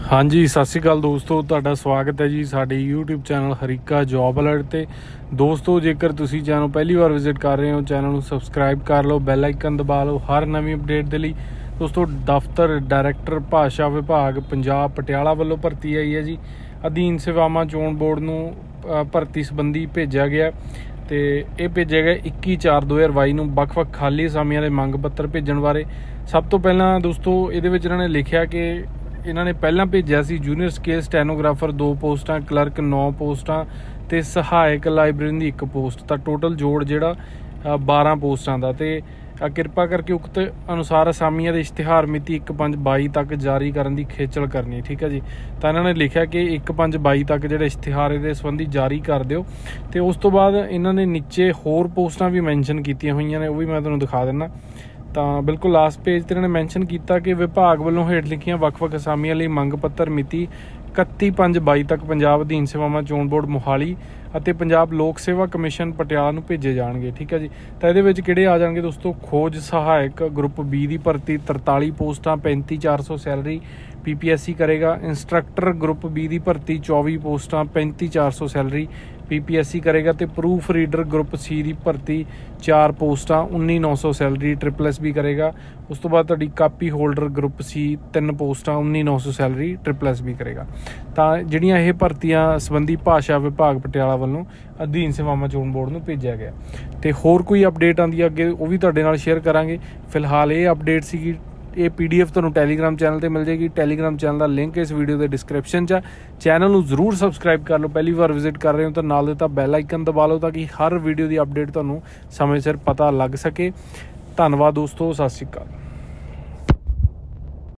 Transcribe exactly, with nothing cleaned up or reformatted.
हाँ जी, सत श्री अकाल दोस्तों, तुहाडा स्वागत है जी साडे YouTube channel Harika job alert ते। दोस्तों जेकर तुसी चैनल पहली बार विजिट कर रहे हो, चैनल को सबसक्राइब कर लो, बैल आइकन दबा लो हर नवी अपडेट के लिए। दोस्तों दफ्तर डायरैक्टर भाषा विभाग पंजाब पटियाला वालों भर्ती आई है जी। अधीन सेवावां चोण बोर्ड नूं भर्ती संबंधी भेजा गया तो यह भेजा गया इक्की चार दो हज़ार बाई नूं वख वख खाली असामियां दे मंग पत्र भेजण बारे। सब तो पहला दोस्तों इहदे विच इन्हां ने लिखिया कि इन्होंने पहला भेजा सी जूनीयर स्केल स्टैनोग्राफर दो पोस्टां, क्लर्क नौ पोस्टां ते सहायक लाइब्रेरी की एक पोस्ट, तो टोटल जोड़ जिहड़ा बारह पोस्टां दा। ते किरपा करके उक्त अनुसार असामियां दे इश्तिहार मिति एक पंज बाई तक जारी करने की खेचल करनी। ठीक है जी। तो इन्होंने लिखा कि एक पंज बाई तक जो इश्तिहार ये संबंधी जारी कर दो। तो उस तो बाद इन्होंने नीचे होर पोस्टां भी मैंशन कीतियां हुई ने, वो भी मैं तुहानूं दिखा दिना। तो बिल्कुल लास्ट पेज पर इन्होंने मैंशन किया कि विभाग वालों हेठ लिखियां वख वख असामियां लई मंग पत्र मिति इकत्ती पंज बाई तक पंजाब अधीन सेवावां चोण बोर्ड मोहाली ਅਤੇ पंजाब लोक सेवा कमीशन पटियाला नूं भेजे जाएंगे। ठीक है जी। तो ये किहड़े आ जाएंगे दोस्तों, खोज सहायक ग्रुप बी की भर्ती तरताली पोस्टां पैंती चार सौ salary P P S C करेगा। इंस्ट्रक्टर ग्रुप बी की भर्ती चौबी पोस्टां पैंती चार सौ salary P P S C करेगा। तो प्रूफ रीडर ग्रुप सी की भर्ती चार पोस्टां उन्नी नौ सौ सैलरी ट्रिपल एस बी करेगा। उस तो बाद तुहाडी कापी होल्डर ग्रुप सी तीन पोस्टां उन्नी नौ सौ सैलरी ट्रिपल एस बी करेगा। तो जिहड़ियां ये भर्तियां संबंधी भाषा विभाग पटियाला वालों अधीन सेवावां चोण बोर्ड नूं भेजिया गया। तो होर कोई अपडेट आंदी है अगे वो भी तुहाडे नाल शेयर करांगे। फिलहाल ये अपडेट सीगी। ये पी डी एफ तुहानूं टैलीग्राम चैनल पर मिल जाएगी। टैलीग्राम चैनल का लिंक इस वीडियो के डिस्क्रिप्शन च। चैनल नूं जरूर सबसक्राइब कर लो, पहली बार विजिट कर रहे हो तो नाल दिता बैल आइकन दबा लो ताकि हर वीडियो की अपडेट तुहानूं समय सिर पता लग सके। धन्नवाद दोस्तों, सत श्री अकाल।